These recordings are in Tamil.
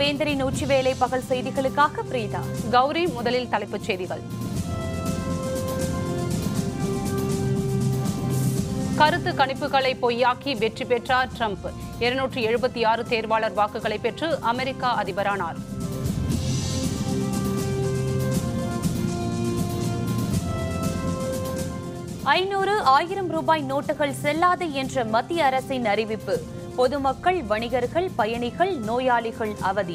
வேந்தரின் உச்சிவேளை பகல் செய்திகளுக்காக பிரீதா. கௌரி, முதலில் தலைப்புச் செய்திகள். கருத்து கணிப்புகளை பொய்யாக்கி வெற்றி பெற்றார் ட்ரம்ப். 276 தேர்வாளர் வாக்குகளை பெற்று அமெரிக்கா அதிபரானார். ரூபாய் நோட்டுகள் செல்லாது என்ற மத்திய அரசின் அறிவிப்பு. பொதுமக்கள், வணிகர்கள், பயணிகள், நோயாளிகள் அவதி.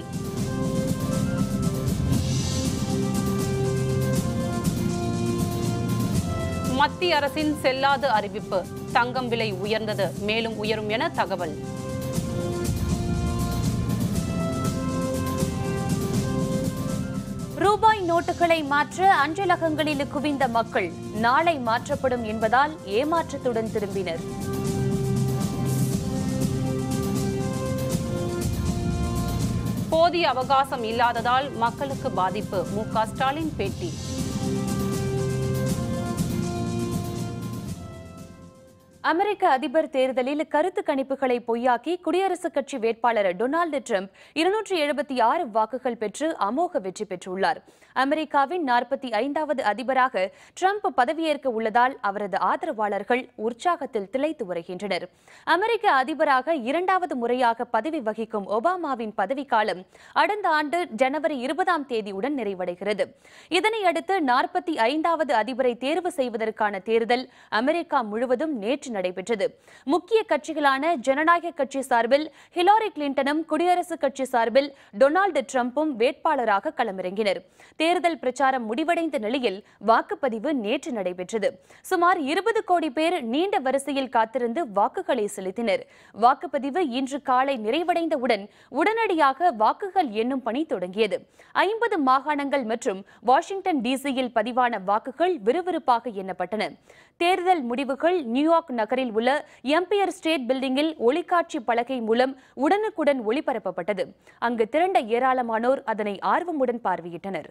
மத்திய அரசின் செல்லாத அறிவிப்பு. தங்கம் விலை உயர்ந்தது, மேலும் உயரும் என தகவல். ரூபாய் நோட்டுகளை மாற்ற அஞ்சலகங்களில் குவிந்த மக்கள். நாளை மாற்றப்படும் என்பதால் ஏமாற்றத்துடன் திரும்பினர். போதிய அவகாசம் இல்லாததால் மக்களுக்கு பாதிப்பு. மு.க. ஸ்டாலின் பேட்டி. அமெரிக்க அதிபர் தேர்தலில் கருத்து கணிப்புகளை பொய்யாக்கி குடியரசுக் கட்சி வேட்பாளர் டொனால்டு டிரம்ப் 276 வாக்குகள் பெற்று அமோக வெற்றி பெற்றுள்ளார். அமெரிக்காவின் 45வது அதிபராக டிரம்ப் பதவியேற்க உள்ளதால் அவரது ஆதரவாளர்கள் உற்சாகத்தில் திளைத்து வருகின்றனர். அமெரிக்க அதிபராக 2வது முறையாக பதவி வகிக்கும் ஒபாமாவின் பதவிக்காலம் அடுத்த ஆண்டு ஜனவரி 20ஆம் தேதியுடன் நிறைவடைகிறது. இதனையடுத்து 45வது அதிபரை தேர்வு செய்வதற்கான தேர்தல் அமெரிக்கா முழுவதும் நேற்று நடைபெற்றது. முக்கிய கட்சிகளான ஜனநாயக கட்சி சார்பில் ஹிலாரி கிளின்டனும், குடியரசுக் கட்சி சார்பில் டொனால்டு டிரம்பும் வேட்பாளராக களமிறங்கினர். தேர்தல் பிரச்சாரம் முடிவடைந்த நிலையில் வாக்குப்பதிவு நேற்று நடைபெற்றது. சுமார் 20 கோடி பேர் நீண்ட வரிசையில் காத்திருந்து வாக்குகளை செலுத்தினர். வாக்குப்பதிவு இன்று காலை நிறைவடைந்தவுடன் உடனடியாக வாக்குகள் எண்ணும் பணி தொடங்கியது. 50 மாகாணங்கள் மற்றும் வாஷிங்டன் டிசியில் பதிவான வாக்குகள் விறுவிறுப்பாக எண்ணப்பட்டன. தேர்தல் முடிவுகள் நியூயார்க் நகரில் உள்ள எம்பயர் ஸ்டேட் பில்டிங்கில் ஒளிக்காட்சி பலகை மூலம் உடனுக்குடன் ஒளிபரப்பப்பட்டது. அங்கு திரண்ட ஏராளமானோர் அதனை ஆர்வமுடன் பார்வையிட்டனர்.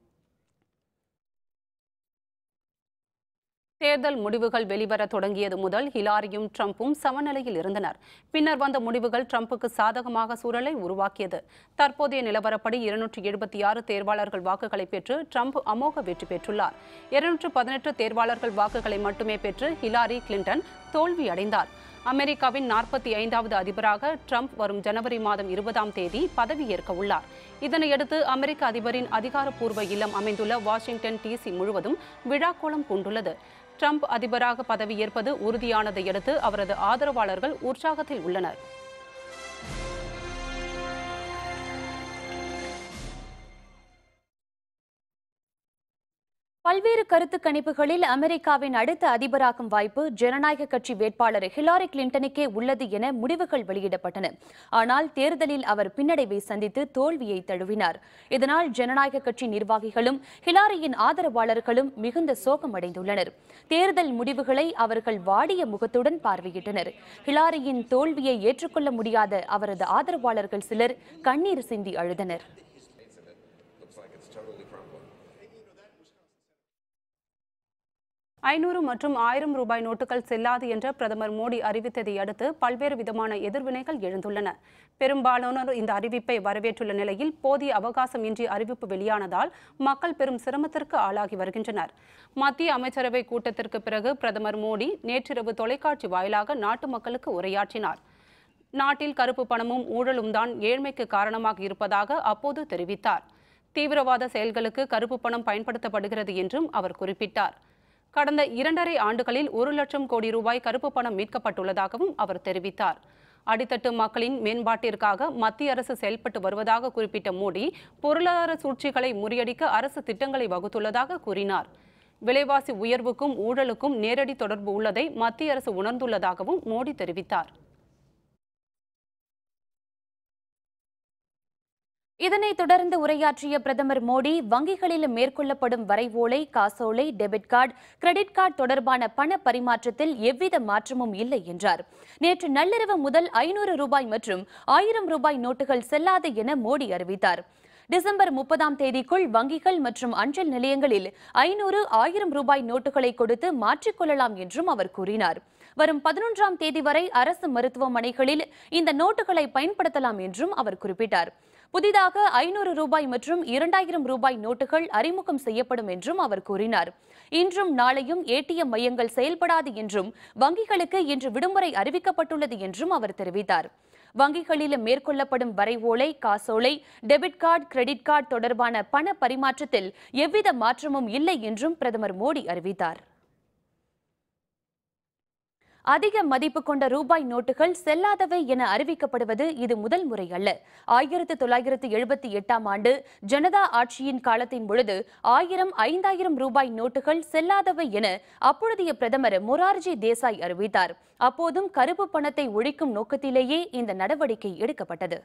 தேர்தல் முடிவுகள் வெளிவர தொடங்கியது முதல் ஹிலாரியும் ட்ரம்பும் சமநிலையில் இருந்தனர். பின்னர் வந்த முடிவுகள் ட்ரம்புக்கு சாதகமாக சூழலை உருவாக்கியது. தற்போதைய நிலவரப்படி 276 தேர்வாளர்கள் வாக்குகளை பெற்று ட்ரம்ப் அமோக வெற்றி பெற்றுள்ளார். 218 தேர்வாளர்கள் வாக்குகளை மட்டுமே பெற்று ஹிலாரி கிளின்டன் தோல்வியடைந்தார். அமெரிக்காவின் 45வது அதிபராக ட்ரம்ப் வரும் ஜனவரி மாதம் 20ஆம் தேதி பதவியேற்க உள்ளார். இதனையடுத்து அமெரிக்க அதிபரின் அதிகாரப்பூர்வ இல்லம் அமைந்துள்ள வாஷிங்டன் டிசி முழுவதும் விழாக்கோலம் பூண்டுள்ளது. ட்ரம்ப் அதிபராக பதவியேற்பது உறுதியானதை அடுத்து அவரது ஆதரவாளர்கள் உற்சாகத்தில் உள்ளனர். பல்வேறு கருத்து கணிப்புகளில் அமெரிக்காவின் அடுத்த அதிபராகும் வாய்ப்பு ஜனநாயக கட்சி வேட்பாளர் ஹிலாரி கிளின்டனுக்கே உள்ளது என முடிவுகள் வெளியிடப்பட்டன. ஆனால் தேர்தலில் அவர் பின்னடைவை சந்தித்து தோல்வியை தழுவினார். இதனால் ஜனநாயக கட்சி நிர்வாகிகளும் ஹிலாரியின் ஆதரவாளர்களும் மிகுந்த சோகமடைந்துள்ளனர். தேர்தல் முடிவுகளை அவர்கள் வாடிய முகத்துடன் பார்வையிட்டனர். ஹிலாரியின் தோல்வியை ஏற்றுக்கொள்ள முடியாத அவரது ஆதரவாளர்கள் சிலர் கண்ணீர் சிந்தி அழுதனர். 500 மற்றும் 1000 ரூபாய் நோட்டுகள் செல்லாது என்ற பிரதமர் மோடி அறிவித்ததை அடுத்து பல்வேறு விதமான எதிர்வினைகள் எழுந்துள்ளன. பெரும்பாலானோர் இந்த அறிவிப்பை வரவேற்றுள்ள நிலையில் போதிய அவகாசம் இன்றி அறிவிப்பு வெளியானதால் மக்கள் பெரும் சிரமத்திற்கு ஆளாகி வருகின்றனர். மத்திய அமைச்சரவை கூட்டத்திற்கு பிறகு பிரதமர் மோடி நேற்றிரவு தொலைக்காட்சி வாயிலாக நாட்டு மக்களுக்கு உரையாற்றினார். நாட்டில் கருப்பு பணமும் ஊழலும் தான் ஏழ்மைக்கு காரணமாக இருப்பதாக அப்போது தெரிவித்தார். தீவிரவாத செயல்களுக்கு கருப்பு பணம் பயன்படுத்தப்படுகிறது என்றும் அவர் குறிப்பிட்டார். கடந்த 2.5 ஆண்டுகளில் 1 லட்சம் கோடி ரூபாய் கருப்பு பணம் மீட்கப்பட்டுள்ளதாகவும் அவர் தெரிவித்தார். அடித்தட்டு மக்களின் மேம்பாட்டிற்காக மத்திய அரசு செயல்பட்டு வருவதாக குறிப்பிட்ட மோடி, பொருளாதார சூழ்ச்சிகளை முறியடிக்க அரசு திட்டங்களை வகுத்துள்ளதாக கூறினார். விலைவாசி உயர்வுக்கும் ஊழலுக்கும் நேரடி தொடர்பு உள்ளதை மத்திய அரசு உணர்ந்துள்ளதாகவும் மோடி தெரிவித்தார். இதனைத் தொடர்ந்து உரையாற்றிய பிரதமர் மோடி, வங்கிகளில் மேற்கொள்ளப்படும் வரைவோலை, காசோலை, டெபிட் கார்டு, கிரெடிட் கார்டு தொடர்பான பண பரிமாற்றத்தில் எவ்வித மாற்றமும் இல்லை என்றார். நேற்று நள்ளிரவு முதல் 500 ரூபாய் மற்றும் 1000 ரூபாய் நோட்டுகள் செல்லாது என மோடி அறிவித்தார். டிசம்பர் 30ஆம் தேதிக்குள் வங்கிகள் மற்றும் அஞ்சல் நிலையங்களில் 500, 1000 ரூபாய் நோட்டுகளை கொடுத்து மாற்றிக்கொள்ளலாம் என்றும் அவர் கூறினார். வரும் 11ஆம் தேதி வரை அரசு மருத்துவமனைகளில் இந்த நோட்டுகளை பயன்படுத்தலாம் என்றும் அவர் குறிப்பிட்டார். புதிதாக 500 ரூபாய் மற்றும் 2000 ரூபாய் நோட்டுகள் அறிமுகம் செய்யப்படும் என்றும் அவர் கூறினார். இன்றும் நாளையும் ஏடிஎம் மையங்கள் செயல்படாது என்றும் வங்கிகளுக்கு இன்று விடுமுறை அறிவிக்கப்பட்டுள்ளது என்றும் அவர் தெரிவித்தார். வங்கிகளில் மேற்கொள்ளப்படும் வரைவோலை, காசோலை, டெபிட் கார்டு, கிரெடிட் கார்டு தொடர்பான பண பரிமாற்றத்தில் எவ்வித மாற்றமும் இல்லை என்றும் பிரதமர் மோடி அறிவித்தார். அதிக மதிப்பு கொண்ட ரூபாய் நோட்டுகள் செல்லாதவை என அறிவிக்கப்படுவது இது முதல் முறை அல்ல. 1978ஆம் ஆண்டு ஜனதா ஆட்சியின் காலத்தின் பொழுது 1000, 5000 ரூபாய் நோட்டுகள் செல்லாதவை என அப்பொழுதைய பிரதமர் மொரார்ஜி தேசாய் அறிவித்தார். அப்போதும் கருப்பு பணத்தை ஒழிக்கும் நோக்கத்திலேயே இந்த நடவடிக்கை எடுக்கப்பட்டது.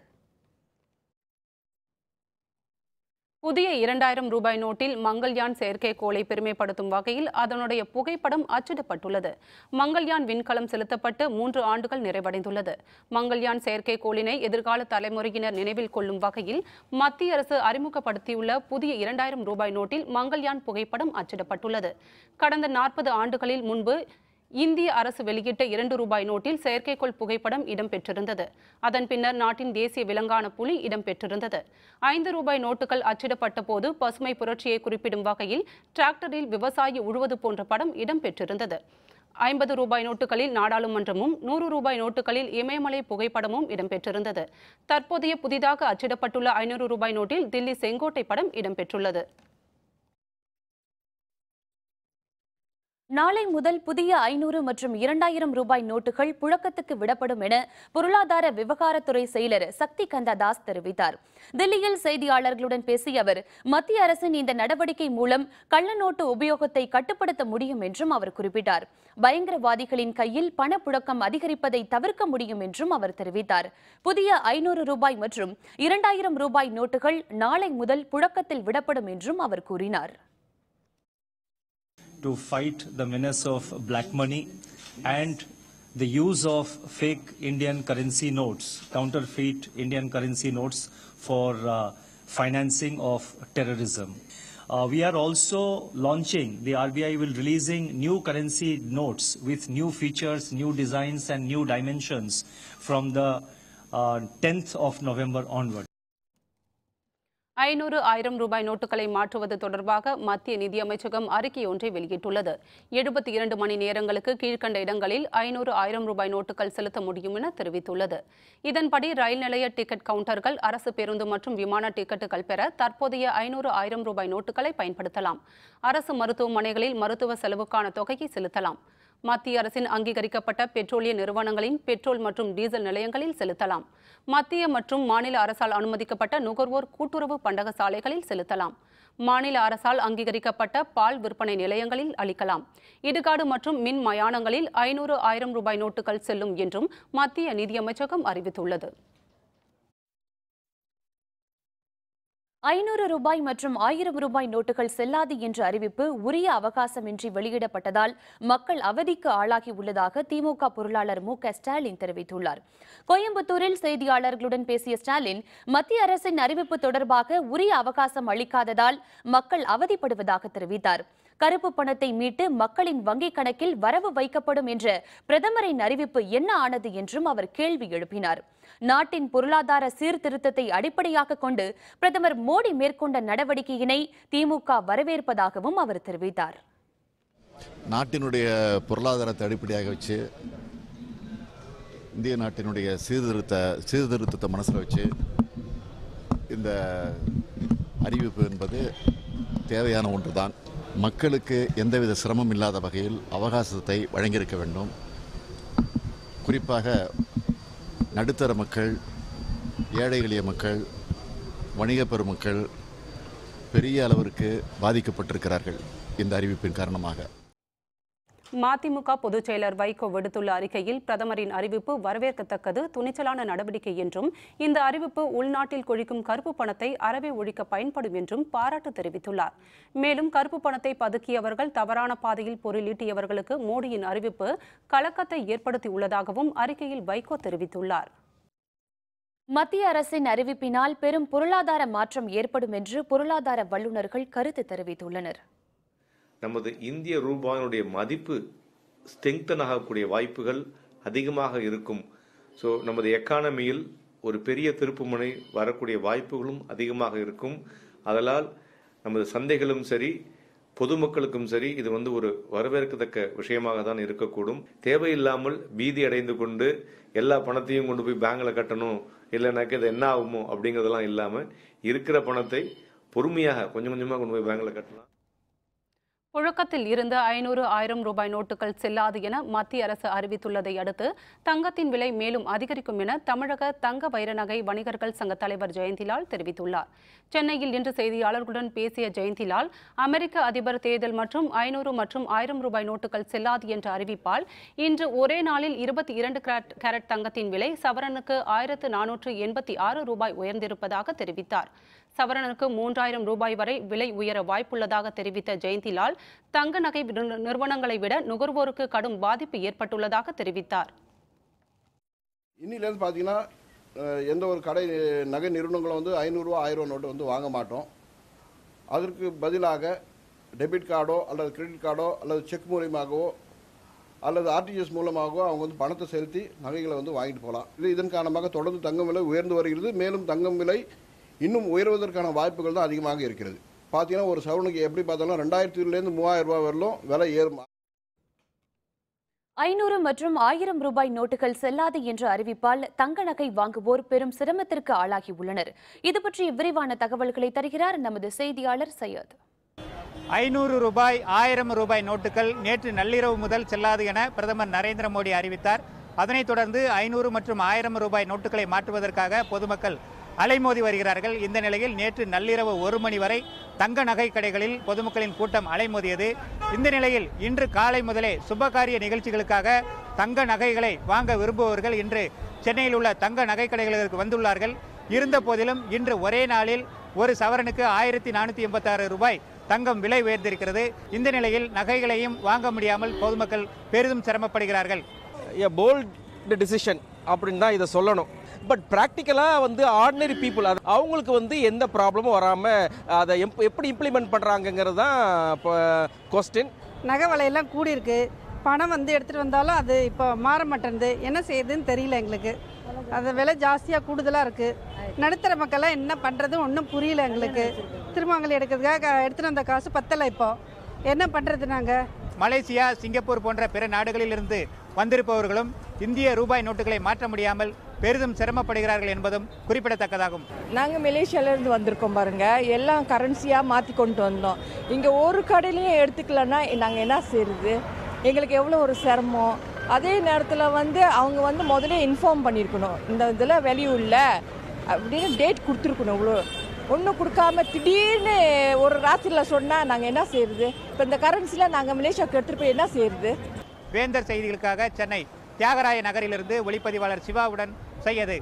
புதிய 2000 ரூபாய் நோட்டில் மங்கள்யான் செயற்கைக்கோளை பெருமைப்படுத்தும் வகையில் அதனுடைய புகைப்படம் அச்சிடப்பட்டுள்ளது. மங்கள்யான் விண்கலம் செலுத்தப்பட்டு 3 ஆண்டுகள் நிறைவடைந்துள்ளது. மங்கள்யான் செயற்கைக்கோளினை எதிர்கால தலைமுறையினர் நினைவில் கொள்ளும் வகையில் மத்திய அரசு அறிமுகப்படுத்தியுள்ள புதிய 2000 ரூபாய் நோட்டில் மங்கள்யான் புகைப்படம் அச்சிடப்பட்டுள்ளது. கடந்த 40 ஆண்டுகளில் முன்பு இந்திய அரசு வெளியிட்ட 2 ரூபாய் நோட்டில் செயற்கைக்கோள் புகைப்படம் இடம்பெற்றிருந்தது. அதன் பின்னர் நாட்டின் தேசிய விலங்கான புலி இடம்பெற்றிருந்தது. 5 ரூபாய் நோட்டுகள் அச்சிடப்பட்ட போது பசுமை புரட்சியை குறிப்பிடும் வகையில் டிராக்டரில் விவசாயி உழுவது போன்ற படம் இடம்பெற்றிருந்தது. 50 ரூபாய் நோட்டுகளில் நாடாளுமன்றமும் 100 ரூபாய் நோட்டுகளில் இமயமலை புகைப்படமும் இடம்பெற்றிருந்தது. தற்போதைய புதிதாக அச்சிடப்பட்டுள்ள 500 ரூபாய் நோட்டில் தில்லி செங்கோட்டை படம் இடம்பெற்றுள்ளது. நாளை முதல் புதிய 500 மற்றும் 2000 ரூபாய் நோட்டுகள் புழக்கத்துக்கு விடப்படும் என பொருளாதார விவகாரத்துறை செயலர் சக்தி கந்த தாஸ் தெரிவித்தார். தில்லியில் செய்தியாளர்களுடன் பேசிய அவர், மத்திய அரசின் இந்த நடவடிக்கை மூலம் கள்ள நோட்டு உபயோகத்தை கட்டுப்படுத்த முடியும் என்றும் அவர் குறிப்பிட்டார். பயங்கரவாதிகளின் கையில் பணப்புழக்கம் அதிகரிப்பதை தவிர்க்க முடியும் என்றும் அவர் தெரிவித்தார். புதிய 500 ரூபாய் மற்றும் 2000 ரூபாய் நோட்டுகள் நாளை முதல் புழக்கத்தில் விடப்படும் என்றும் அவர் கூறினார். To fight the menace of black money and the use of fake Indian currency notes, counterfeit Indian currency notes for financing of terrorism. We are also launching, the RBI will releasing new currency notes with new features, new designs and new dimensions from the 10th of November onward. 500, 1000 ரூபாய் நோட்டுகளை மாற்றுவது தொடர்பாக மத்திய நிதியமைச்சகம் அறிக்கை ஒன்றை வெளியிட்டுள்ளது. 72 மணி நேரங்களுக்கு கீழ்கண்ட இடங்களில் 500, 1000 ரூபாய் நோட்டுகள் செலுத்த முடியும் என தெரிவித்துள்ளது. இதன்படி ரயில் நிலைய டிக்கெட் கவுண்டர்கள், அரசு பேருந்து மற்றும் விமான டிக்கெட்டுகள் பெற தற்போதைய 500, 1000 ரூபாய் நோட்டுகளை பயன்படுத்தலாம். அரசு மருத்துவமனைகளில் மருத்துவ செலவுக்கான தொகையை செலுத்தலாம். மத்திய அரசின் அங்கீகரிக்கப்பட்ட பெட்ரோலிய நிறுவனங்களின் பெட்ரோல் மற்றும் டீசல் நிலையங்களில் செலுத்தலாம். மத்திய மற்றும் மாநில அரசால் அனுமதிக்கப்பட்ட நுகர்வோர் கூட்டுறவு பண்டக சாலைகளில் செலுத்தலாம். மாநில அரசால் அங்கீகரிக்கப்பட்ட பால் விற்பனை நிலையங்களில் அளிக்கலாம். இடுகாடு மற்றும் மின் மயானங்களில் 500, 1000 ரூபாய் நோட்டுகள் செல்லும் என்றும் மத்திய நிதியமைச்சகம் அறிவித்துள்ளது. 500 ரூபாய் மற்றும் 1000 ரூபாய் நோட்டுகள் செல்லாது என்ற அறிவிப்பு உரிய அவகாசமின்றி வெளியிடப்பட்டதால் மக்கள் அவதிக்கு ஆளாகி உள்ளதாக திமுக பொருளாளர் மு.க. ஸ்டாலின் தெரிவித்துள்ளார். கோயம்புத்தூரில் செய்தியாளர்களுடன் பேசிய ஸ்டாலின், மத்திய அரசின் அறிவிப்பு தொடர்பாக உரிய அவகாசம் அளிக்காததால் மக்கள் அவதிப்படுவதாக தெரிவித்தார். கருப்பு பணத்தை மீட்டு மக்களின் வங்கிக் கணக்கில் வரவு வைக்கப்படும் என்ற பிரதமரின் அறிவிப்பு என்ன ஆனது என்றும் அவர் கேள்வி எழுப்பினார். நாட்டின் பொருளாதார சீர்திருத்தத்தை அடிப்படையாக கொண்டு பிரதமர் மோடி மேற்கொண்ட நடவடிக்கையினை திமுக வரவேற்பதாகவும் அவர் தெரிவித்தார். நாட்டினுடைய பொருளாதாரத்தை அடிப்படையாக வச்சு இந்திய நாட்டினுடைய சீர்திருத்தத்தை மனசில் வச்சு இந்த அறிவிப்பு என்பது தேவையான ஒன்றுதான். மக்களுக்கு எந்தவித சிரமம் இல்லாத வகையில் அவகாசத்தை வழங்கியிருக்க வேண்டும். குறிப்பாக நடுத்தர மக்கள், ஏழை எளிய மக்கள், வணிக பெருமக்கள் பெரிய அளவிற்கு பாதிக்கப்பட்டிருக்கிறார்கள் இந்த அறிவிப்பின் காரணமாக. மதிமுக பொதுச் செயலர் வைகோ விடுத்துள்ள அறிக்கையில், பிரதமரின் அறிவிப்பு வரவேற்கத்தக்கது, துணிச்சலான நடவடிக்கை என்றும் இந்த அறிவிப்பு உள்நாட்டில் கொழிக்கும் கருப்பு பணத்தை அறவே ஒழிக்க பயன்படும் என்றும் பாராட்டு தெரிவித்துள்ளார். மேலும் கருப்பு பணத்தை பதுக்கியவர்கள், தவறான பாதையில் பொருளீட்டியவர்களுக்கு மோடியின் அறிவிப்பு கலக்கத்தை ஏற்படுத்தியுள்ளதாகவும் அறிக்கையில் வைகோ தெரிவித்துள்ளார். மத்திய அரசின் அறிவிப்பினால் பெரும் பொருளாதார மாற்றம் ஏற்படும் என்று பொருளாதார வல்லுநர்கள் கருத்து தெரிவித்துள்ளனர். நமது இந்திய ரூபாயினுடைய மதிப்பு ஸ்ட்ரெங்தன் ஆகக்கூடிய வாய்ப்புகள் அதிகமாக இருக்கும். ஸோ நமது எக்கானமியில் ஒரு பெரிய திருப்புமுனை வரக்கூடிய வாய்ப்புகளும் அதிகமாக இருக்கும். அதனால் நமது சந்தைகளும் சரி, பொதுமக்களுக்கும் சரி, இது ஒரு வரவேற்கத்தக்க விஷயமாக தான் இருக்கக்கூடும். தேவையில்லாமல் பீதி அடைந்து கொண்டு எல்லா பணத்தையும் கொண்டு போய் பேங்க்ல கட்டணும், இல்லைனாக்க இது என்ன ஆகுமோ அப்படிங்கிறதெல்லாம் இல்லாமல் இருக்கிற பணத்தை பொறுமையாக கொஞ்சம் கொஞ்சமாக கொண்டு போய் பேங்க்ல கட்டலாம். புழக்கத்தில் இருந்த 500, 1000 ரூபாய் நோட்டுகள் செல்லாது என மத்திய அரசு அறிவித்துள்ளதை அடுத்து தங்கத்தின் விலை மேலும் அதிகரிக்கும் என தமிழக தங்க வைர நகை வணிகர்கள் சங்க தலைவர் ஜெயந்திலால் தெரிவித்துள்ளார். சென்னையில் இன்று செய்தியாளர்களுடன் பேசிய ஜெயந்திலால், அமெரிக்க அதிபர் தேர்தல் மற்றும் 500 மற்றும் 1000 ரூபாய் நோட்டுகள் செல்லாது என்ற அறிவிப்பால் இன்று ஒரே நாளில் 22 கேரட் தங்கத்தின் விலை சவரனுக்கு 1486 ரூபாய் உயர்ந்திருப்பதாக தெரிவித்தார். சவரனுக்கு 3000 ரூபாய் வரை விலை உயர வாய்ப்புள்ளதாக தெரிவித்த ஜெயந்திலால், தங்க நகை நிறுவனங்களை விட நுகர்வோருக்கு கடும் பாதிப்பு ஏற்பட்டுள்ளதாக தெரிவித்தார். இன்னிலேருந்து பார்த்தீங்கன்னா எந்த ஒரு கடை நகை நிறுவனங்களும் 500 ரூபா 1000 நோட்டு வாங்க மாட்டோம். அதற்கு பதிலாக டெபிட் கார்டோ அல்லது கிரெடிட் கார்டோ அல்லது செக் மூலமாகவோ அல்லது ஆர்டிஜிஎஸ் மூலமாகவோ அவங்க பணத்தை செலுத்தி நகைகளை வாங்கிட்டு போகலாம். இதன் காரணமாக தொடர்ந்து தங்கம் விலை உயர்ந்து வருகிறது. மேலும் தங்கம் விலை இன்னும் உயர்வதற்கான வாய்ப்புகள் தான் அதிகமாக இருக்கிறது. பார்த்தீங்கன்னா ஒரு சவரனுக்கு எப்படி பார்த்தாலும் 2000 3000 ரூபாய் வரலும் விலை ஏறும். 500 மற்றும் 1000 ரூபாய் நோட்டுகள் செல்லாது என்ற அறிவிப்பால் தங்க நகை வாங்குவோர் பெரும் சிரமத்திற்கு ஆளாகியுள்ளனர். இது பற்றிய விரிவான தகவல்களை தருகிறார் நமது செய்தியாளர் சையத். 500 ரூபாய் 1000 ரூபாய் நோட்டுகள் நேற்று நள்ளிரவு முதல் செல்லாது என பிரதமர் நரேந்திர மோடி அறிவித்தார். அதனைத் தொடர்ந்து 500 மற்றும் 1000 ரூபாய் நோட்டுகளை மாற்றுவதற்காக பொதுமக்கள் அலைமோதி வருகிறார்கள். இந்த நிலையில் நேற்று நள்ளிரவு 1 மணி வரை தங்க நகை கடைகளில் பொதுமக்களின் கூட்டம் அலைமோதியது. இந்த நிலையில் இன்று காலை முதலே சுபகாரிய நிகழ்ச்சிகளுக்காக தங்க நகைகளை வாங்க விரும்புபவர்கள் இன்று சென்னையில் உள்ள தங்க நகை கடைகளுக்கு வந்துள்ளார்கள். இருந்த போதிலும் இன்று ஒரே நாளில் ஒரு சவரனுக்கு 1486 ரூபாய் தங்கம் விலை உயர்ந்திருக்கிறது. இந்த நிலையில் நகைகளையும் வாங்க முடியாமல் பொதுமக்கள் பெரிதும் சிரமப்படுகிறார்கள். போல்ட் டிசிஷன் அப்படின்னு தான் இதை சொல்லணும். பட் ப்ராக்டிக்கலாக ஆர்டினரி பீப்புள் அவங்களுக்கு எந்த ப்ராப்ளமும் வராமல் அதை எப்படி இம்ப்ளிமெண்ட் பண்ணுறாங்கங்கிறது தான் இப்போ கொஸ்டின். நகை விலையெல்லாம் கூடியிருக்கு. பணம் எடுத்துகிட்டு வந்தாலும் அது இப்போ மாற மாட்டேங்குது. என்ன செய்யுதுன்னு தெரியல எங்களுக்கு. அது விலை ஜாஸ்தியாக கூடுதலாக இருக்குது. நடுத்தர மக்கள்லாம் என்ன பண்ணுறது ஒன்றும் புரியல எங்களுக்கு. திருமங்கலம் எடுக்கிறதுக்காக எடுத்துகிட்டு வந்த காசு பத்தலை. இப்போ என்ன பண்ணுறது நாங்கள்? மலேசியா, சிங்கப்பூர் போன்ற பிற நாடுகளிலிருந்து வந்திருப்பவர்களும் இந்திய ரூபாய் நோட்டுகளை மாற்ற முடியாமல் பெரிதும் சிரமப்படுகிறார்கள் என்பதும் குறிப்பிடத்தக்கதாகும். நாங்கள் மலேசியாவிலேருந்து வந்திருக்கோம் பாருங்க. எல்லாம் கரன்சியாக மாற்றி கொண்டு வந்தோம். இங்கே ஒரு கடையிலையும் எடுத்துக்கலன்னா நாங்கள் என்ன செய்யுது? எங்களுக்கு எவ்வளோ ஒரு சிரமம். அதே நேரத்தில் அவங்க முதல்ல இன்ஃபார்ம் பண்ணியிருக்கணும், இந்த இதில் வேல்யூ இல்லை அப்படின்னு டேட் கொடுத்துருக்கணும். இவ்வளோ ஒன்றும் கொடுக்காம திடீர்னு ஒரு ராத்திரியில் சொன்னால் நாங்கள் என்ன செய்யுது? இப்போ இந்த கரன்சியில் நாங்கள் மலேசியாவுக்கு எடுத்துகிட்டு போய் என்ன செய்யுது? வேந்தர் செய்திகளுக்காக சென்னை தியாகராய நகரிலிருந்து ஒளிப்பதிவாளர் சிவாவுடன் செய்யது.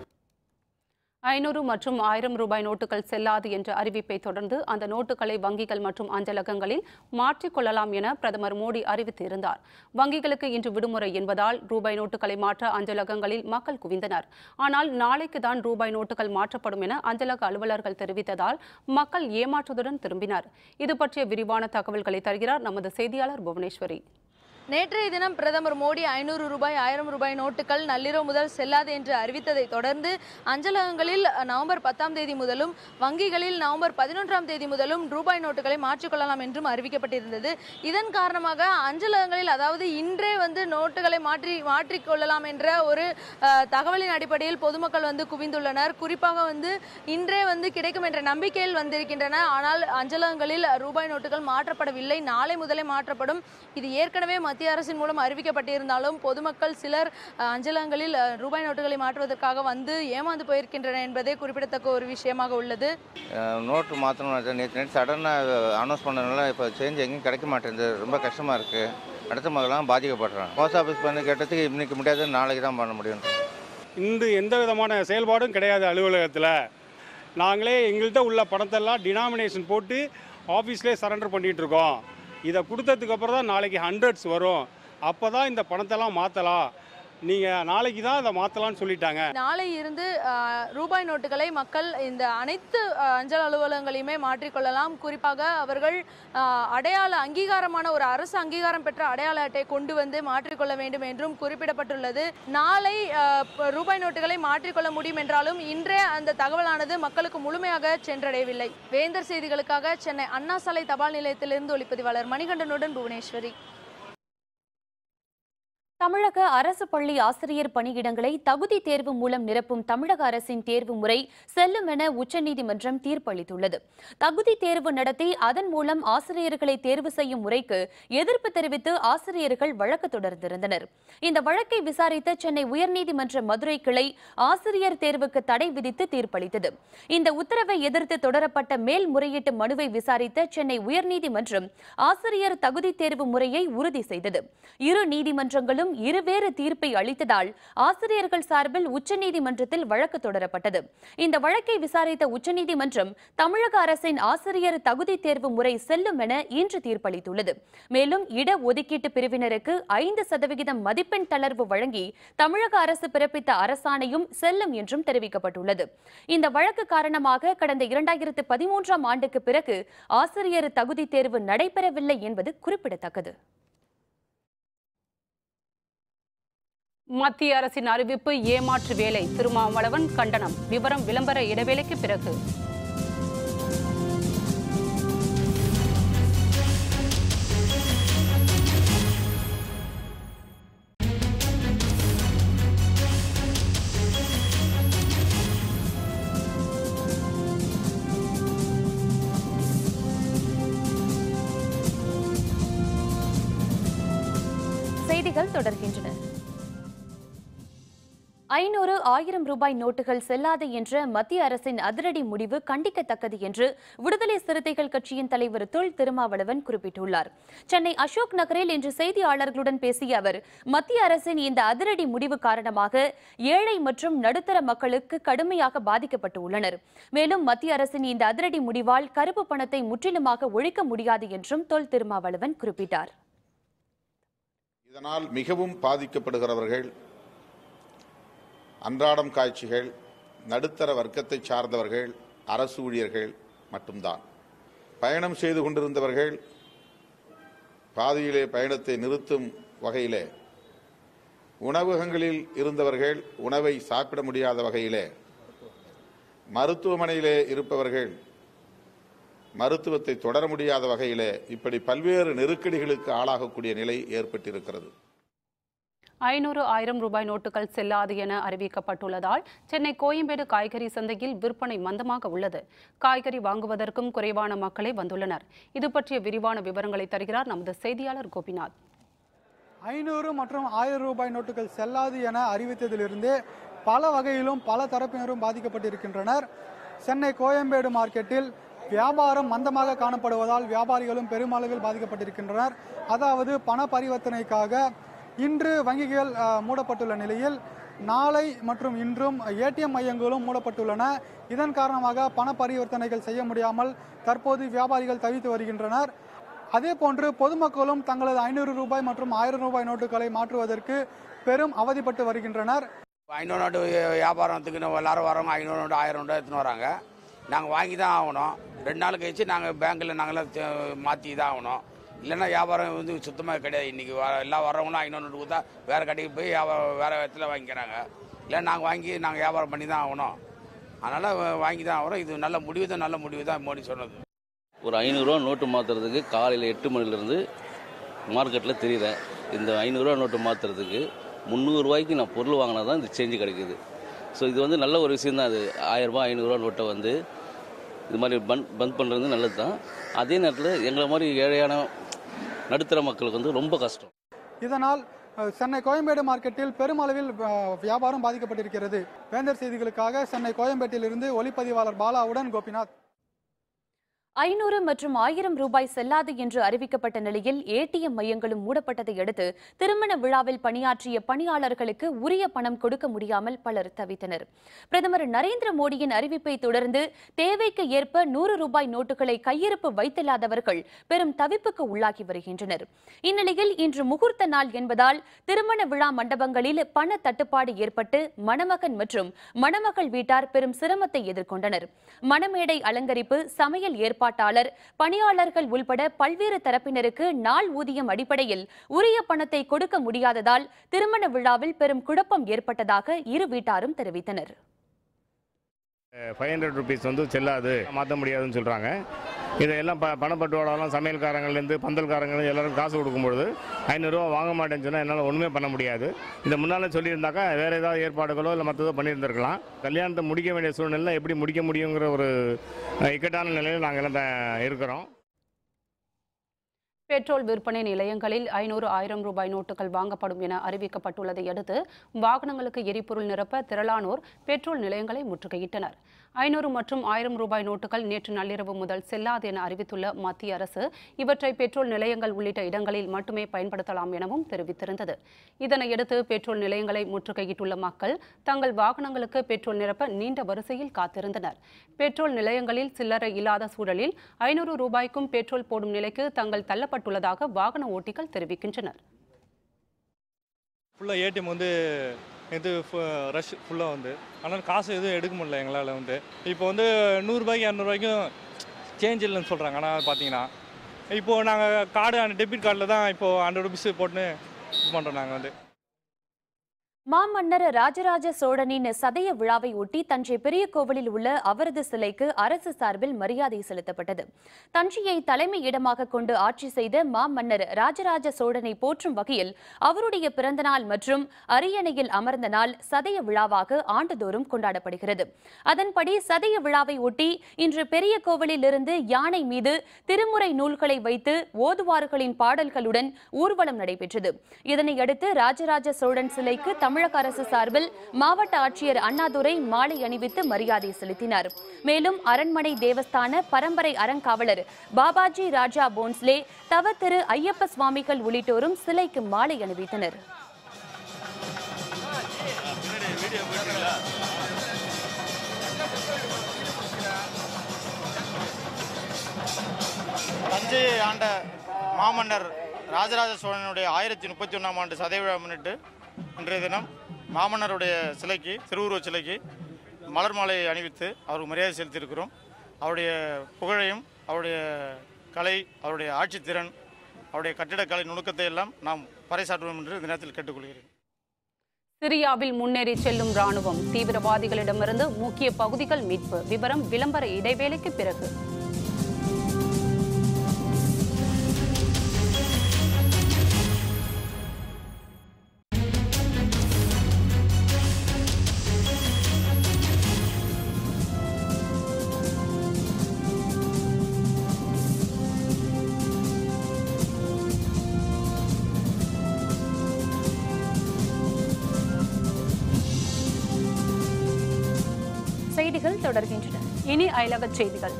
500 மற்றும் 1000 ரூபாய் நோட்டுகள் செல்லாது என்ற அறிவிப்பை தொடர்ந்து அந்த நோட்டுகளை வங்கிகள் மற்றும் அஞ்சலகங்களில் மாற்றிக்கொள்ளலாம் என பிரதமர் மோடி அறிவித்திருந்தார். வங்கிகளுக்கு இன்று விடுமுறை என்பதால் ரூபாய் நோட்டுகளை மாற்ற அஞ்சலகங்களில் மக்கள் குவிந்தனர். ஆனால் நாளைக்கு தான் ரூபாய் நோட்டுகள் மாற்றப்படும் என அஞ்சலக அலுவலர்கள் தெரிவித்ததால் மக்கள் ஏமாற்றத்துடன் திரும்பினர். இது பற்றிய விரிவான தகவல்களை தருகிறார் நமது செய்தியாளர் புவனேஸ்வரி. நேற்றைய தினம் பிரதமர் மோடி 500 ரூபாய் 1000 ரூபாய் நோட்டுகள் நள்ளிரவு முதல் செல்லாது என்று அறிவித்ததை தொடர்ந்து அஞ்சலகங்களில் நவம்பர் 10ஆம் தேதி முதலும் வங்கிகளில் நவம்பர் 11ஆம் தேதி முதலும் ரூபாய் நோட்டுகளை மாற்றிக்கொள்ளலாம் என்றும் அறிவிக்கப்பட்டிருந்தது. இதன் காரணமாக அஞ்சலகங்களில் அதாவது இன்றே நோட்டுகளை மாற்றிக்கொள்ளலாம் என்ற ஒரு தகவலின் அடிப்படையில் பொதுமக்கள் குவிந்துள்ளனர். குறிப்பாக இன்றே கிடைக்கும் என்ற நம்பிக்கையில் வந்திருக்கின்றன. ஆனால் அஞ்சலகங்களில் ரூபாய் நோட்டுகள் மாற்றப்படவில்லை. நாளை முதலே மாற்றப்படும். இது ஏற்கனவே மத்திய அரசின் மூலம் அறிவிக்கப்பட்டிருந்தாலும் பொதுமக்கள் சிலர் அஞ்சலகங்களில் ரூபாய் நோட்டுகளை மாற்றுவதற்காக ஏமாந்து போயிருக்கின்றன என்பதே குறிப்பிடத்தக்க ஒரு விஷயமாக உள்ளது. நோட்டு மாற்றணும் நேற்று சடனாக அனௌன்ஸ் பண்ணதுனால இப்போ சேஞ்ச் எங்கேயும் கிடைக்க மாட்டேங்குது. ரொம்ப கஷ்டமாக இருக்குது. அடுத்த மக்கள்லாம் பாதிக்கப்படுறாங்க. போஸ்ட் ஆஃபீஸ் பண்ணி கேட்டதுக்கு இன்னைக்கு முடியாது, நாளைக்கு தான் பண்ண முடியும். இன்று எந்த விதமான செயல்பாடும் கிடையாது. அலுவலகத்தில் நாங்களே எங்கள்கிட்ட உள்ள பணத்தெல்லாம் டினாமினேஷன் போட்டு ஆஃபீஸ்லேயே சரண்டர் பண்ணிகிட்டு இருக்கோம். இதை கொடுத்ததுக்கு அப்புறம் தான் நாளைக்கு 100s வரும். அப்போ தான் இந்த பணத்தெல்லாம் மாற்றலாம். நீங்கள் நாளைக்கு தான் அதை மாற்றலாம்னு சொல்லிட்டாங்க. நாளை இருந்து ரூபாய் நோட்டுகளை மக்கள் இந்த அனைத்து அஞ்சல் அலுவலகங்களையுமே மாற்றிக்கொள்ளலாம். குறிப்பாக அவர்கள் அடையாள அங்கீகாரமான ஒரு அரசு அங்கீகாரம் பெற்ற அடையாள அட்டை கொண்டு வந்து மாற்றிக்கொள்ள வேண்டும் என்றும் குறிப்பிடப்பட்டுள்ளது. நாளை ரூபாய் நோட்டுகளை மாற்றிக்கொள்ள முடியும் என்றாலும் இன்றே அந்த தகவலானது மக்களுக்கு முழுமையாக சென்றடையவில்லை. வேந்தர் செய்திகளுக்காக சென்னை அண்ணா சாலை தபால் நிலையத்திலிருந்து ஒளிப்பதிவாளர் மணிகண்டனுடன் புவனேஸ்வரி. தமிழக அரசு பள்ளி ஆசிரியர் பணியிடங்களை தகுதி தேர்வு மூலம் நிரப்பும் தமிழக அரசின் தேர்வு முறை செல்லும் என உச்சநீதிமன்றம் தீர்ப்பளித்துள்ளது. தகுதி தேர்வு நடத்தி அதன் மூலம் ஆசிரியர்களை தேர்வு செய்யும் முறைக்கு எதிர்ப்பு தெரிவித்து ஆசிரியர்கள் வழக்கு தொடர்ந்திருந்தனர். இந்த வழக்கை விசாரித்த சென்னை உயர்நீதிமன்ற மதுரை கிளை ஆசிரியர் தேர்வுக்கு தடை விதித்து தீர்ப்பளித்தது. இந்த உத்தரவை எதிர்த்து தொடரப்பட்ட மேல்முறையீட்டு மனுவை விசாரித்த சென்னை உயர்நீதிமன்றம் ஆசிரியர் தகுதி தேர்வு முறையை உறுதி செய்தது. இரு நீதிமன்றங்களும் இருவேறு தீர்ப்பை அளித்ததால் ஆசிரியர்கள் சார்பில் உச்சநீதிமன்றத்தில் வழக்கு தொடரப்பட்டது. இந்த வழக்கை விசாரித்த உச்சநீதிமன்றம் தமிழக அரசின் ஆசிரியர் தகுதி தேர்வு முறை செல்லும் என இன்று தீர்ப்பளித்துள்ளது. மேலும் இடஒதுக்கீட்டு பிரிவினருக்கு 5% மதிப்பெண் தளர்வு வழங்கி தமிழக அரசு பிறப்பித்த அரசாணையும் செல்லும் என்றும் தெரிவிக்கப்பட்டுள்ளது. இந்த வழக்கு காரணமாக கடந்த 2013ஆம் ஆண்டுக்கு பிறகு ஆசிரியர் தகுதி தேர்வு நடைபெறவில்லை என்பது குறிப்பிடத்தக்கது. மத்திய அரசின் அறிவிப்பு ஏமாற்று வேலை, திருமாவளவன் கண்டனம். விவரம் விளம்பர இடைவேளைக்கு பிறகு. செய்திகள் தொடர்கின்றன. 500, 1000 ரூபாய் நோட்டுகள் செல்லாது என்ற மத்திய அரசின் அதிரடி முடிவு கண்டிக்கத்தக்கது என்று விடுதலை சிறுத்தைகள் கட்சியின் தலைவர் தொல் திருமாவளவன் குறிப்பிட்டுள்ளார். சென்னை அசோக் நகரில் இன்று செய்தியாளர்களுடன் பேசிய அவர், மத்திய அரசின் இந்த அதிரடி முடிவு காரணமாக ஏழை மற்றும் நடுத்தர மக்களுக்கு கடுமையாக பாதிக்கப்பட்டு உள்ளனர். மேலும் மத்திய அரசின் இந்த அதிரடி முடிவால் கருப்பு பணத்தை முற்றிலுமாக ஒழிக்க முடியாது என்றும் தொல் திருமாவளவன் குறிப்பிட்டார். இதனால் மிகவும் பாதிக்கப்படுகிறவர்கள் அன்றாடம் காட்சிகள், நடுத்தர வர்க்கத்தை சார்ந்தவர்கள், அரசு ஊழியர்கள் மட்டும்தான். பயணம் செய்து கொண்டிருந்தவர்கள் பாதியிலே பயணத்தை நிறுத்தும் வகையிலே, உணவகங்களில் இருந்தவர்கள் உணவை சாப்பிட முடியாத வகையிலே, மருத்துவமனையிலே இருப்பவர்கள் மருத்துவத்தை தொடர முடியாத வகையிலே, இப்படி பல்வேறு நெருக்கடிகளுக்கு ஆளாகக்கூடிய நிலை ஏற்பட்டிருக்கிறது. 500, 1000 ரூபாய் நோட்டுகள் செல்லாது என அறிவிக்கப்பட்டுள்ளதால் சென்னை கோயம்பேடு காய்கறி சந்தையில் விற்பனை மந்தமாக உள்ளது. காய்கறி வாங்குவதற்கும் குறைவான மக்களே வந்துள்ளனர். இது பற்றிய விரிவான விவரங்களை தருகிறார் நமது செய்தியாளர் கோபிநாத். 500 மற்றும் 1000 ரூபாய் நோட்டுகள் செல்லாது என அறிவித்ததிலிருந்தே பல வகையிலும் பல தரப்பினரும் பாதிக்கப்பட்டிருக்கின்றனர். சென்னை கோயம்பேடு மார்க்கெட்டில் வியாபாரம் மந்தமாக காணப்படுவதால் வியாபாரிகளும் பெருமளவில் பாதிக்கப்பட்டிருக்கின்றனர். அதாவது பண பரிவர்த்தனைக்காக இன்று வங்கிகள் மூடப்பட்டுள்ள நிலையில் நாளை மற்றும் இன்றும் ஏடிஎம் மையங்களும் மூடப்பட்டுள்ளன. இதன் காரணமாக பண பரிவர்த்தனைகள் செய்ய முடியாமல் தற்போது வியாபாரிகள் தவித்து வருகின்றனர். அதேபோன்று பொதுமக்களும் தங்களது 500 ரூபாய் மற்றும் 1000 ரூபாய் நோட்டுகளை மாற்றுவதற்கு பெரும் அவதிப்பட்டு வருகின்றனர். 500 நோட்டு வியாபாரத்துக்கு எல்லாரும் வரவங்க 500 நோட்டு 1000 நோட்டு எடுத்துன்னு வராங்க. நாங்கள் வாங்கி தான் ஆகணும். 2 நாள் கழிச்சு நாங்கள் பேங்க்கில் நாங்களாம் மாற்றி தான் ஆகணும். இல்லைன்னா வியாபாரம் வந்து சுத்தமாக கிடையாது. இன்றைக்கி எல்லாம் வரவங்களும் 500 நோட்டு கொடுத்தா வேறு கடைக்கு போய் வேறு இடத்துல வாங்கிக்கிறாங்க. இல்லை நாங்கள் வாங்கி நாங்கள் வியாபாரம் பண்ணி தான் ஆகணும். அதனால் வாங்கி தான் ஆகணும். இது நல்ல முடிவு தான் மோடி சொன்னது. ஒரு 500 ரூபா நோட்டு மாற்றுறதுக்கு காலையில் 8 மணிலேருந்து மார்க்கெட்டில் தெரியுறேன். இந்த 500 ரூபா நோட்டு மாற்றுறதுக்கு 300 ரூபாய்க்கு நான் பொருள் வாங்கினா தான் இந்த சேஞ்சு கிடைக்குது. ஸோ இது வந்து நல்ல ஒரு விஷயம் தான். அது 1000 ரூபா 500 ரூபா நோட்டை வந்து இது மாதிரி பந்த் பண்ணுறது நல்லது தான். அதே நேரத்தில் எங்களை மாதிரி ஏழையான நடுத்தர மக்களுக்கு வந்து ரொம்ப கஷ்டம். இதனால் சென்னை கோயம்பேடு மார்க்கெட்டில் பெருமளவில் வியாபாரம் பாதிக்கப்பட்டிருக்கிறது. வேந்தர் செய்திகளுக்காக சென்னை கோயம்பேட்டிலிருந்து ஒளிப்பதிவாளர் பாலாவுடன் கோபிநாத். 500 மற்றும் 1000 ரூபாய் செல்லாது என்று அறிவிக்கப்பட்ட நிலையில் ஏடிஎம் மையங்களும் மூடப்பட்டதை அடுத்து திருமண விழாவில் பணியாற்றிய பணியாளர்களுக்கு உரிய பணம் கொடுக்க முடியாமல் பலர் தவித்தனர். பிரதமர் நரேந்திர மோடியின் அறிவிப்பை தொடர்ந்து தேவைக்கு ஏற்ப 100 ரூபாய் நோட்டுகளை கையிருப்பு வைத்தில்லாதவர்கள் பெரும் தவிப்புக்கு உள்ளாகி வருகின்றனர். இந்நிலையில் இன்று முகூர்த்த நாள் என்பதால் திருமண விழா மண்டபங்களில் பண தட்டுப்பாடு ஏற்பட்டு மணமகன் மற்றும் மணமகள் வீட்டார் பெரும் சிரமத்தை எதிர்கொண்டனர். மணமேடை அலங்கரிப்பு, சமையல் ஏற்பாட்டாளர், பணியாளர்கள் உள்பட பல்வேறு தரப்பினருக்கு நாள் ஊதியம் அடிப்படையில் உரிய பணத்தை கொடுக்க முடியாததால் திருமண விழாவில் பெரும் குழப்பம் ஏற்பட்டதாக இரு வீட்டாரும் தெரிவித்தனர். 500 rupees வந்து செல்லாது, மாற்ற முடியாதுன்னு சொல்கிறாங்க. இதையெல்லாம் பணப்பட்டுவாடெல்லாம் சமையல்காரங்கள்லேருந்து பந்தல்காரங்கள் எல்லாரும் காசு கொடுக்கும்பொழுது 500 ரூபா வாங்க மாட்டேன்னு சொன்னால் என்னால் ஒன்றுமே பண்ண முடியாது. இந்த முன்னால் சொல்லியிருந்தாக்கா வேறு ஏதாவது ஏற்பாடுகளோ இல்லை மற்றதோ பண்ணியிருந்திருக்கலாம். கல்யாணத்தை முடிக்க வேண்டிய சூழ்நிலை எப்படி முடிக்க முடியுங்கிற ஒரு இக்கட்டான நிலையில் நாங்கள் எல்லாம் இருக்கிறோம். பெட்ரோல் விற்பனை நிலையங்களில் 500, 1000 ரூபாய் நோட்டுகள் வாங்கப்படும் என அறிவிக்கப்பட்டுள்ளதை அடுத்து வாகனங்களுக்கு எரிபொருள் நிரப்ப திரளானோர் பெட்ரோல் நிலையங்களை முற்றுகையிட்டனர். 500 மற்றும் 1000 ரூபாய் நோட்டுகள் நேற்று நள்ளிரவு முதல் செல்லாது என அறிவித்துள்ள மத்திய அரசு இவற்றை பெட்ரோல் நிலையங்கள் உள்ளிட்ட இடங்களில் மட்டுமே பயன்படுத்தலாம் எனவும் தெரிவித்திருந்தது. இதனையடுத்து பெட்ரோல் நிலையங்களை முற்றுகையிட்டுள்ள மக்கள் தங்கள் வாகனங்களுக்கு பெட்ரோல் நிரப்ப நீண்ட வரிசையில் காத்திருந்தனர். பெட்ரோல் நிலையங்களில் சில்லறை இல்லாத சூழலில் 500 ரூபாய்க்கும் பெட்ரோல் போடும் நிலைக்கு தங்கள் தள்ளப்பட்டுள்ளதாக வாகன ஓட்டிகள் தெரிவிக்கின்றனர். ஃபுல்லாக ஏடிஎம் வந்து இது ரஷ் ஃபுல்லாக வந்து ஆனால் காசு எதுவும் எடுக்க முடியல எங்களால் வந்து. இப்போ வந்து 100 ரூபாய்க்கு 200 ரூபாய்க்கும் சேஞ்ச் இல்லைன்னு சொல்கிறாங்க. ஆனால் பார்த்தீங்கன்னா இப்போது நாங்கள் கார்டு டெபிட் கார்டில் தான் இப்போது 100 rupees போட்டு இது பண்ணுறோம். நாங்கள் வந்து மாமன்னர் ராஜராஜ சோழனின் சதய விழாவை ஒட்டி தஞ்சை பெரிய கோவிலில் உள்ள அவரது சிலைக்கு அரசு சார்பில் மரியாதை செலுத்தப்பட்டது. தஞ்சையை தலைமை இடமாக கொண்டு ஆட்சி செய்த மாமன்னர் ராஜராஜ சோழனை போற்றும் வகையில் அவருடைய பிறந்தநாள் மற்றும் அரியணையில் அமர்ந்த நாள் சதய விழாவாக ஆண்டுதோறும் கொண்டாடப்படுகிறது. அதன்படி சதய விழாவை ஒட்டி இன்று பெரிய கோவிலில் இருந்து யானை மீது திருமுறை நூல்களை வைத்து ஓதுவார்களின் பாடல்களுடன் ஊர்வலம் நடைபெற்றது. இதனையடுத்து ராஜராஜ சோழன் சிலைக்கு தமிழக அரசு சார்பில் மாவட்ட ஆட்சியர் அண்ணாதுரை மாலை அணிவித்து மரியாதை செலுத்தினார். மேலும் அரண்மனை தேவஸ்தான பரம்பரை அறங்காவலர் பாபாஜி ராஜா போன்ஸ்லே, தவ திரு ஐயப்ப சுவாமிகள் உள்ளிட்டோரும் சிலைக்கு மாலை அணிவித்தனர். தஞ்சையை ஆண்ட மாமன்னர் ராஜராஜ சோழனுடைய 1031ஆம் ஆண்டு சதய விழா முன்னிட்டு இன்றைய தினம் மாமன்னருடைய சிலைக்கு, திருவுருவச் சிலைக்கு மலர் மாலை அணிவித்து அவருக்கு மரியாதை செலுத்தியிருக்கிறோம். அவருடைய புகழையும் அவருடைய கலை, அவருடைய ஆட்சித்திறன், அவருடைய கட்டிடக்கலை நுணுக்கத்தை எல்லாம் நாம் பறைசாற்றுவோம் என்று இந்த நேரத்தில் கேட்டுக்கொள்கிறேன். சிரியாவில் முன்னேறி செல்லும் ராணுவம், தீவிரவாதிகளிடமிருந்து முக்கிய பகுதிகள் மீட்பு. விவரம் விளம்பர இடைவேளைக்கு பிறகு. செய்திகள் தொடர்கின்றன. இனி அயலக செய்திகள்.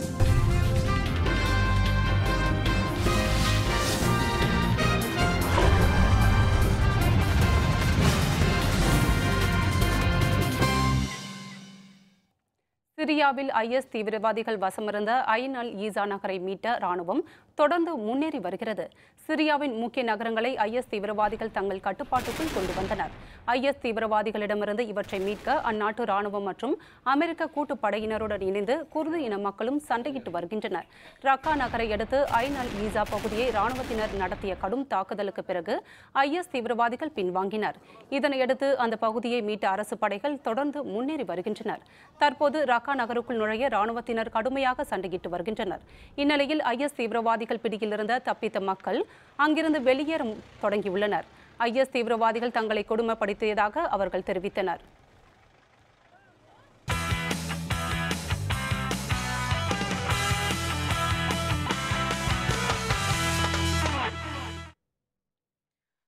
சிரியாவில் ஐஎஸ் தீவிரவாதிகள் வசமிருந்த ஐன் அல் ஈசா நகரை மீட்ட ராணுவம் தொடர்ந்து முன்னேறி வருகிறது. சிரியாவின் முக்கிய நகரங்களை ஐஎஸ் தீவிரவாதிகள் தங்கள் கட்டுப்பாட்டுக்குள் கொண்டு வந்தனர். ஐஎஸ் தீவிரவாதிகளிடமிருந்து இவற்றை மீட்க அந்நாட்டு ராணுவம் மற்றும் அமெரிக்க கூட்டுப்படையினருடன் இணைந்து குர்து இன மக்களும் சண்டையிட்டு வருகின்றனர். ரக்கா நகரை அடுத்து ஐன் அல் ஈசா பகுதியை ராணுவத்தினர் நடத்திய கடும் தாக்குதலுக்கு பிறகு ஐஎஸ் தீவிரவாதிகள் பின்வாங்கினர். இதனையடுத்து அந்த பகுதியை மீட்ட அரசு படைகள் தொடர்ந்து முன்னேறி வருகின்றனர். தற்போது ரக்கா நகருக்குள் நுழைய ராணுவத்தினர் கடுமையாக சண்டையிட்டு வருகின்றனர். இந்நிலையில் ஐஎஸ் தீவிரவாதிகள் பிடியில் இருந்த தப்பித்த மக்கள் அங்கிருந்து வெளியேற தொடங்கியுள்ளனர். ஐஎஸ் தீவிரவாதிகள் தங்களை கொடுமைப்படுத்தியதாக அவர்கள் தெரிவித்தனர்.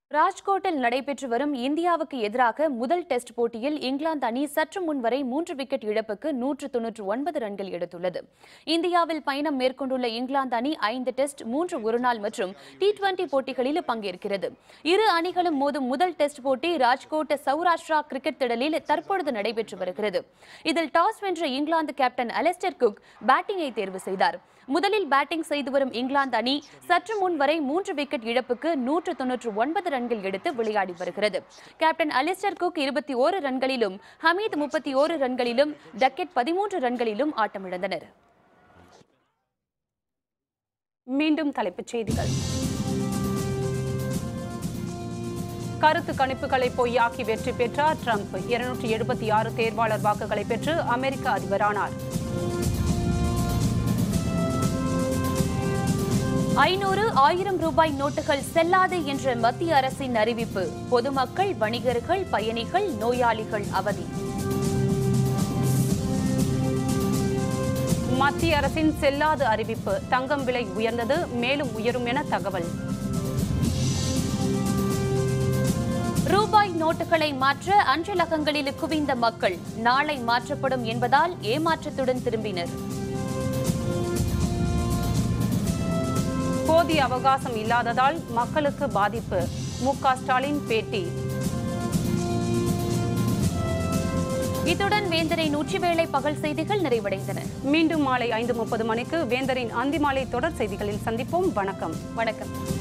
ராஜ்கோட்டில் நடைபெற்று வரும் இந்தியாவுக்கு எதிராக முதல் டெஸ்ட் போட்டியில் இங்கிலாந்து அணி சற்று முன்வரை 3 விக்கெட் இழப்புக்கு 199 ரன்கள் எடுத்துள்ளது. இந்தியாவில் பயணம் மேற்கொண்டுள்ள இங்கிலாந்து அணி 5 டெஸ்ட், 3 ஒருநாள் மற்றும் T20 போட்டிகளில் பங்கேற்கிறது. இரு அணிகளும் மோதும் முதல் டெஸ்ட் போட்டி ராஜ்கோட் சௌராஷ்டிரா கிரிக்கெட் திடலில் தற்பொழுது நடைபெற்று வருகிறது. இதில் டாஸ் வென்ற இங்கிலாந்து கேப்டன் அலிஸ்டர் குக் பேட்டிங்கை தேர்வு செய்தார். முதலில் பேட்டிங் செய்து வரும் இங்கிலாந்து அணி சற்று முன் வரை 3 விக்கெட் இழப்புக்கு 199 ரன்கள் எடுத்து விளையாடி வருகிறது. கேப்டன் அலிஸ்டர் குக் 21 ரன்களிலும் ஹமீத் 31 ரன்களிலும் டக்கெட் 13 ரன்களிலும் ஆட்டமிழந்தனர். மீண்டும் தலைப்புச் செய்திகள். கருத்து கணிப்புகளை பொய்யாக்கி வெற்றி பெற்றார் ட்ரம்ப். 276 தேர்வாளர் வாக்குகளை பெற்று அமெரிக்க அதிபரானார். 500, 1000 ரூபாய் நோட்டுகள் செல்லாது என்ற மத்திய அரசின் அறிவிப்பு. பொதுமக்கள், வணிகர்கள், பயணிகள், நோயாளிகள் அவதி. மத்திய அரசின் செல்லாத அறிவிப்பு. தங்கம் விலை உயர்ந்தது, மேலும் உயரும் என தகவல். ரூபாய் நோட்டுகளை மாற்ற அஞ்சலகங்களில் குவிந்த மக்கள். நாளை மாற்றப்படும் என்பதால் ஏமாற்றத்துடன் திரும்பினர். போதிய அவகாசம் இல்லாததால் மக்களுக்கு பாதிப்பு. மு.க. ஸ்டாலின் பேட்டி. இத்துடன் வேந்தரின் உச்சிவேளை பகல் செய்திகள் நிறைவடைந்தன. மீண்டும் மாலை 5:30 மணிக்கு வேந்தரின் அந்திமாலை தொடர் செய்திகளில் சந்திப்போம். வணக்கம்.